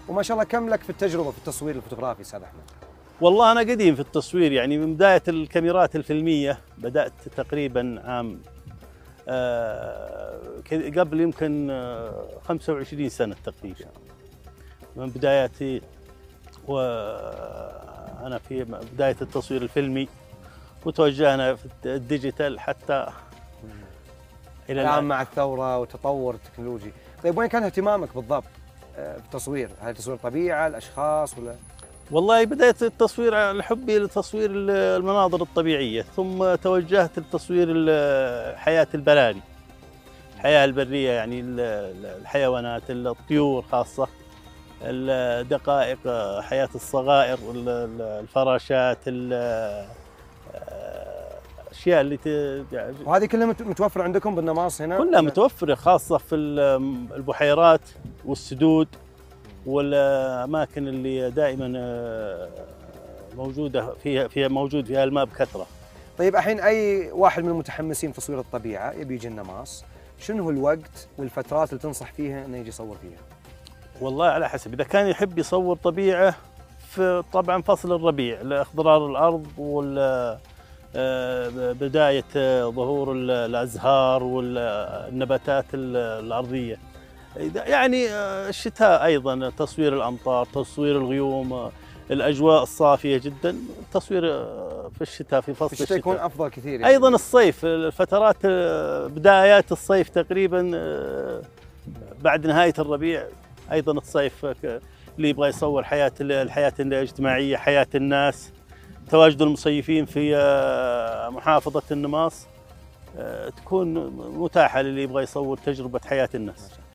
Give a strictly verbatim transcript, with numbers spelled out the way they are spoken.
وما شاء الله كم لك في التجربه في التصوير الفوتوغرافي استاذ احمد؟ والله أنا قديم في التصوير، يعني من بداية الكاميرات الفيلمية بدأت تقريبا عام آه قبل يمكن آه خمسة وعشرين سنة تقريبا من بداياتي، وأنا في بداية التصوير الفيلمي، وتوجهنا في الديجيتال حتى إلى الآن مع الثورة وتطور التكنولوجي. طيب وين كان اهتمامك بالضبط في التصوير؟ هل تصوير طبيعة، الأشخاص ولا؟ والله بداية التصوير حبي لتصوير المناظر الطبيعية، ثم توجهت لتصوير الحياة البراري، الحياة البرية، يعني الحيوانات، الطيور خاصة، الدقائق، حياة الصغائر، الفراشات، الأشياء اللي ت... وهذه كلها متوفرة عندكم بالنماص هنا؟ كلها متوفرة، خاصة في البحيرات والسدود والأماكن اللي دائما موجودة فيها فيها موجود فيها الماء بكثرة. طيب الحين أي واحد من المتحمسين في تصوير الطبيعة يبي يجي النماص، شنو هو الوقت والفترات اللي تنصح فيها إنه يجي يصور فيها؟ والله على حسب، إذا كان يحب يصور طبيعة في طبعا فصل الربيع لإخضرار الأرض وال بداية ظهور الأزهار والنباتات الأرضية، يعني الشتاء أيضا تصوير الأمطار، تصوير الغيوم، الأجواء الصافية جدا، تصوير في الشتاء في فصل الشتاء يكون أفضل كثير يعني. أيضا الصيف، الفترات بدايات الصيف تقريبا بعد نهاية الربيع، أيضا الصيف اللي يبغى يصور حياة الحياة الاجتماعية، حياة الناس، تواجد المصيفين في محافظة النماص تكون متاحة للي يبغى يصور تجربة حياة الناس.